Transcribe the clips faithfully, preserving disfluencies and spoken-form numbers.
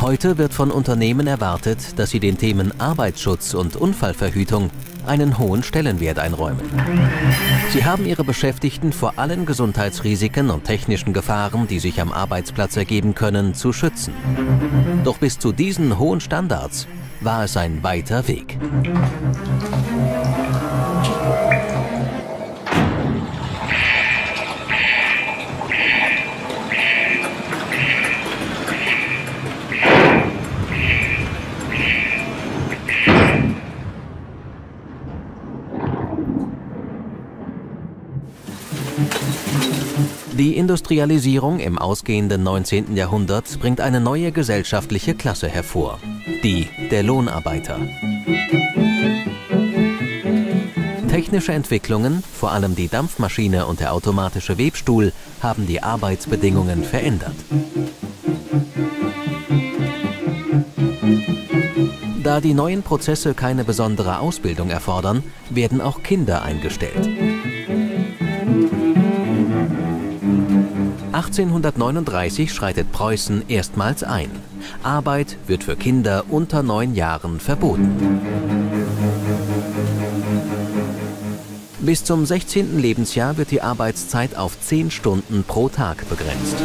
Heute wird von Unternehmen erwartet, dass sie den Themen Arbeitsschutz und Unfallverhütung einen hohen Stellenwert einräumen. Sie haben ihre Beschäftigten vor allen Gesundheitsrisiken und technischen Gefahren, die sich am Arbeitsplatz ergeben können, zu schützen. Doch bis zu diesen hohen Standards war es ein weiter Weg. Die Industrialisierung im ausgehenden neunzehnten Jahrhundert bringt eine neue gesellschaftliche Klasse hervor, die der Lohnarbeiter. Technische Entwicklungen, vor allem die Dampfmaschine und der automatische Webstuhl, haben die Arbeitsbedingungen verändert. Da die neuen Prozesse keine besondere Ausbildung erfordern, werden auch Kinder eingestellt. achtzehnhundertneununddreißig schreitet Preußen erstmals ein. Arbeit wird für Kinder unter neun Jahren verboten. Bis zum sechzehnten Lebensjahr wird die Arbeitszeit auf zehn Stunden pro Tag begrenzt.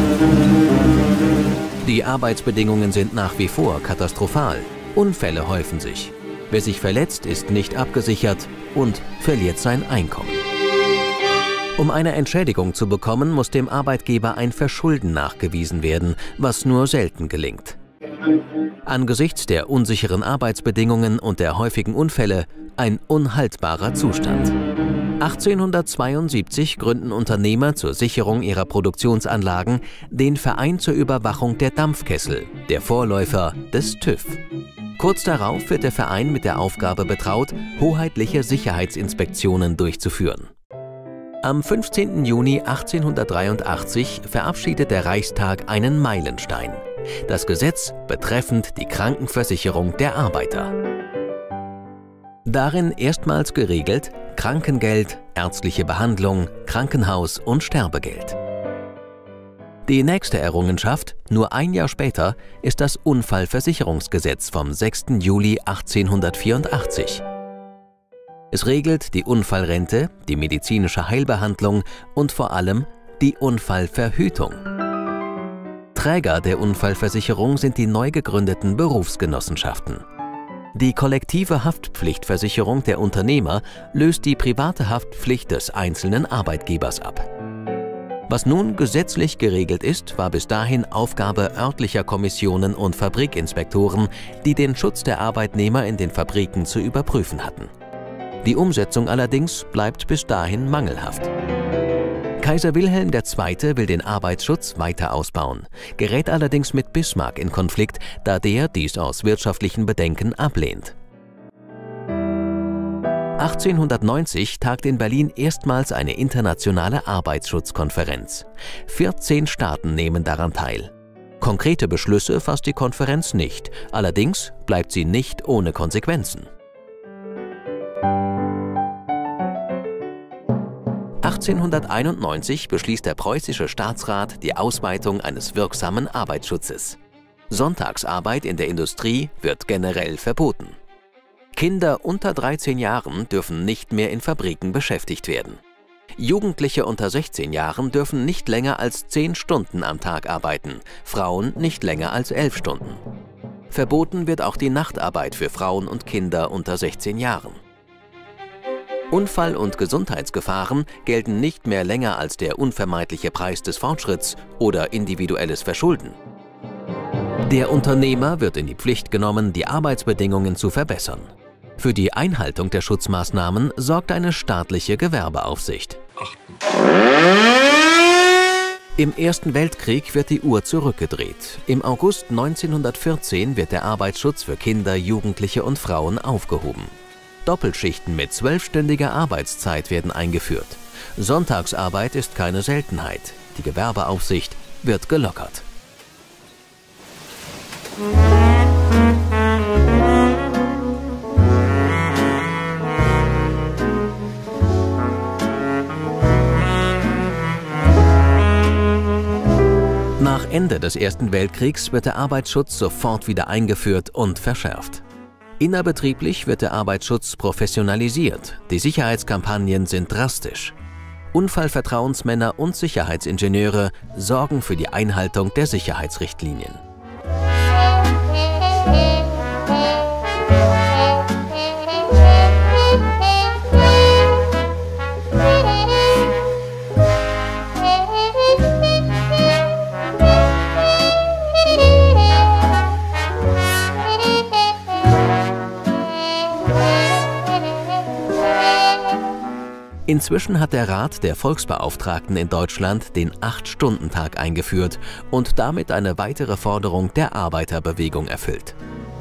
Die Arbeitsbedingungen sind nach wie vor katastrophal. Unfälle häufen sich. Wer sich verletzt, ist nicht abgesichert und verliert sein Einkommen. Um eine Entschädigung zu bekommen, muss dem Arbeitgeber ein Verschulden nachgewiesen werden, was nur selten gelingt. Angesichts der unsicheren Arbeitsbedingungen und der häufigen Unfälle ein unhaltbarer Zustand. achtzehnhundertzweiundsiebzig gründen Unternehmer zur Sicherung ihrer Produktionsanlagen den Verein zur Überwachung der Dampfkessel, der Vorläufer des TÜV. Kurz darauf wird der Verein mit der Aufgabe betraut, hoheitliche Sicherheitsinspektionen durchzuführen. Am fünfzehnten Juni achtzehnhundertdreiundachtzig verabschiedet der Reichstag einen Meilenstein: das Gesetz betreffend die Krankenversicherung der Arbeiter. Darin erstmals geregelt Krankengeld, ärztliche Behandlung, Krankenhaus- und Sterbegeld. Die nächste Errungenschaft, nur ein Jahr später, ist das Unfallversicherungsgesetz vom sechsten Juli achtzehnhundertvierundachtzig. Es regelt die Unfallrente, die medizinische Heilbehandlung und vor allem die Unfallverhütung. Träger der Unfallversicherung sind die neu gegründeten Berufsgenossenschaften. Die kollektive Haftpflichtversicherung der Unternehmer löst die private Haftpflicht des einzelnen Arbeitgebers ab. Was nun gesetzlich geregelt ist, war bis dahin Aufgabe örtlicher Kommissionen und Fabrikinspektoren, die den Schutz der Arbeitnehmer in den Fabriken zu überprüfen hatten. Die Umsetzung allerdings bleibt bis dahin mangelhaft. Kaiser Wilhelm der Zweite will den Arbeitsschutz weiter ausbauen, gerät allerdings mit Bismarck in Konflikt, da der dies aus wirtschaftlichen Bedenken ablehnt. achtzehnhundertneunzig tagt in Berlin erstmals eine internationale Arbeitsschutzkonferenz. vierzehn Staaten nehmen daran teil. Konkrete Beschlüsse fasst die Konferenz nicht, allerdings bleibt sie nicht ohne Konsequenzen. achtzehnhunderteinundneunzig beschließt der preußische Staatsrat die Ausweitung eines wirksamen Arbeitsschutzes. Sonntagsarbeit in der Industrie wird generell verboten. Kinder unter dreizehn Jahren dürfen nicht mehr in Fabriken beschäftigt werden. Jugendliche unter sechzehn Jahren dürfen nicht länger als zehn Stunden am Tag arbeiten, Frauen nicht länger als elf Stunden. Verboten wird auch die Nachtarbeit für Frauen und Kinder unter sechzehn Jahren. Unfall- und Gesundheitsgefahren gelten nicht mehr länger als der unvermeidliche Preis des Fortschritts oder individuelles Verschulden. Der Unternehmer wird in die Pflicht genommen, die Arbeitsbedingungen zu verbessern. Für die Einhaltung der Schutzmaßnahmen sorgt eine staatliche Gewerbeaufsicht. Im Ersten Weltkrieg wird die Uhr zurückgedreht. Im August neunzehnhundertvierzehn wird der Arbeitsschutz für Kinder, Jugendliche und Frauen aufgehoben. Doppelschichten mit zwölfstündiger Arbeitszeit werden eingeführt. Sonntagsarbeit ist keine Seltenheit. Die Gewerbeaufsicht wird gelockert. Nach Ende Ende des Ersten Weltkriegs wird der Arbeitsschutz sofort wieder eingeführt und verschärft. Innerbetrieblich wird der Arbeitsschutz professionalisiert, die Sicherheitskampagnen sind drastisch. Unfallvertrauensmänner und Sicherheitsingenieure sorgen für die Einhaltung der Sicherheitsrichtlinien. Inzwischen hat der Rat der Volksbeauftragten in Deutschland den acht-Stunden-Tag eingeführt und damit eine weitere Forderung der Arbeiterbewegung erfüllt.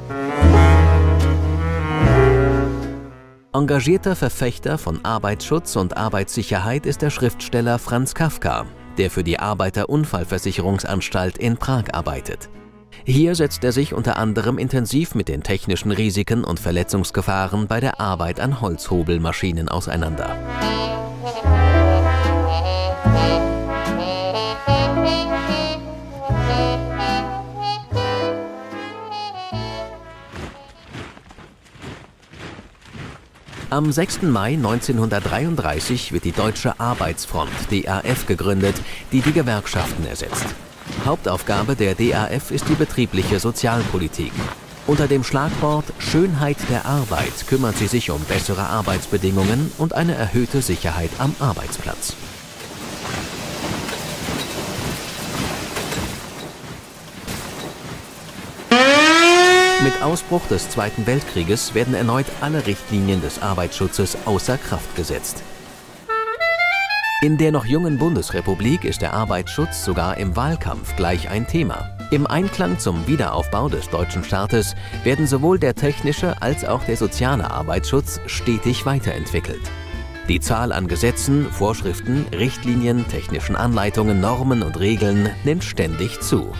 Engagierter Verfechter von Arbeitsschutz und Arbeitssicherheit ist der Schriftsteller Franz Kafka, der für die Arbeiterunfallversicherungsanstalt in Prag arbeitet. Hier setzt er sich unter anderem intensiv mit den technischen Risiken und Verletzungsgefahren bei der Arbeit an Holzhobelmaschinen auseinander. Am sechsten Mai neunzehnhundertdreiunddreißig wird die Deutsche Arbeitsfront D A F gegründet, die die Gewerkschaften ersetzt. Hauptaufgabe der D A F ist die betriebliche Sozialpolitik. Unter dem Schlagwort Schönheit der Arbeit kümmert sie sich um bessere Arbeitsbedingungen und eine erhöhte Sicherheit am Arbeitsplatz. Mit Ausbruch des Zweiten Weltkrieges werden erneut alle Richtlinien des Arbeitsschutzes außer Kraft gesetzt. In der noch jungen Bundesrepublik ist der Arbeitsschutz sogar im Wahlkampf gleich ein Thema. Im Einklang zum Wiederaufbau des deutschen Staates werden sowohl der technische als auch der soziale Arbeitsschutz stetig weiterentwickelt. Die Zahl an Gesetzen, Vorschriften, Richtlinien, technischen Anleitungen, Normen und Regeln nimmt ständig zu.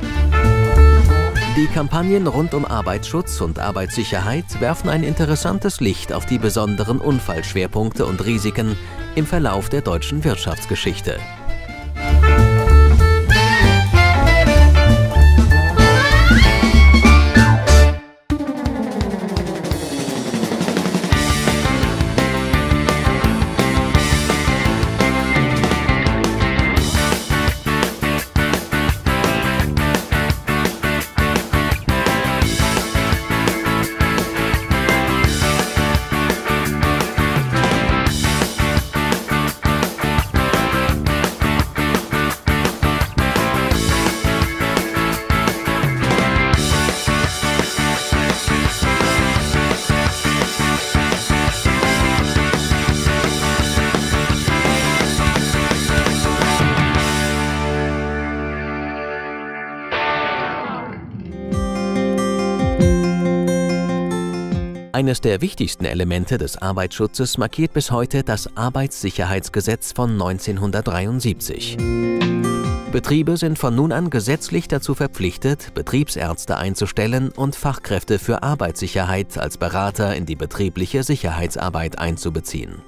Die Kampagnen rund um Arbeitsschutz und Arbeitssicherheit werfen ein interessantes Licht auf die besonderen Unfallschwerpunkte und Risiken im Verlauf der deutschen Wirtschaftsgeschichte. Eines der wichtigsten Elemente des Arbeitsschutzes markiert bis heute das Arbeitssicherheitsgesetz von neunzehnhundertdreiundsiebzig. Betriebe sind von nun an gesetzlich dazu verpflichtet, Betriebsärzte einzustellen und Fachkräfte für Arbeitssicherheit als Berater in die betriebliche Sicherheitsarbeit einzubeziehen.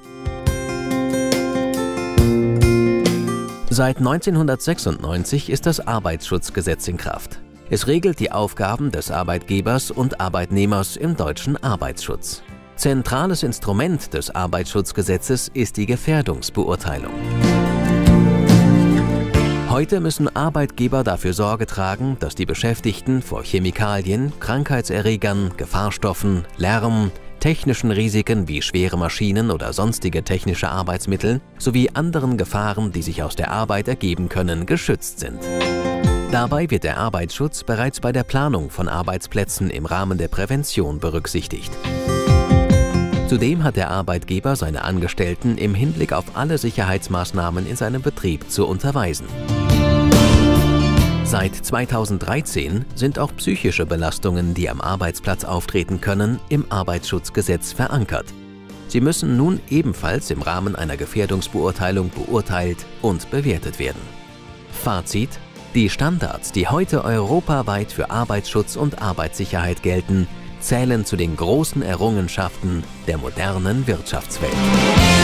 Seit neunzehnhundertsechsundneunzig ist das Arbeitsschutzgesetz in Kraft. Es regelt die Aufgaben des Arbeitgebers und Arbeitnehmers im deutschen Arbeitsschutz. Zentrales Instrument des Arbeitsschutzgesetzes ist die Gefährdungsbeurteilung. Heute müssen Arbeitgeber dafür Sorge tragen, dass die Beschäftigten vor Chemikalien, Krankheitserregern, Gefahrstoffen, Lärm, technischen Risiken wie schwere Maschinen oder sonstige technische Arbeitsmittel sowie anderen Gefahren, die sich aus der Arbeit ergeben können, geschützt sind. Dabei wird der Arbeitsschutz bereits bei der Planung von Arbeitsplätzen im Rahmen der Prävention berücksichtigt. Zudem hat der Arbeitgeber seine Angestellten im Hinblick auf alle Sicherheitsmaßnahmen in seinem Betrieb zu unterweisen. Seit zweitausenddreizehn sind auch psychische Belastungen, die am Arbeitsplatz auftreten können, im Arbeitsschutzgesetz verankert. Sie müssen nun ebenfalls im Rahmen einer Gefährdungsbeurteilung beurteilt und bewertet werden. Fazit: Die Standards, die heute europaweit für Arbeitsschutz und Arbeitssicherheit gelten, zählen zu den großen Errungenschaften der modernen Wirtschaftswelt.